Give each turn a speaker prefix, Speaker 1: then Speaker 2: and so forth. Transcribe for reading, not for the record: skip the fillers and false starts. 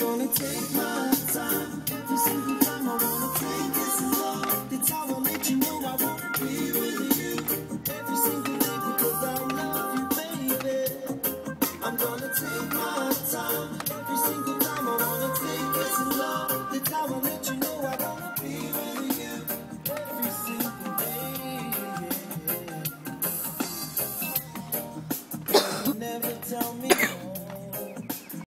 Speaker 1: gonna take my time. Every single time I wanna take it slow. That's how I let you know I wanna be with you. Every single day because I love you, baby. I'm gonna take my time. Every single time I wanna take it slow. That's how I let you know I wanna be with you.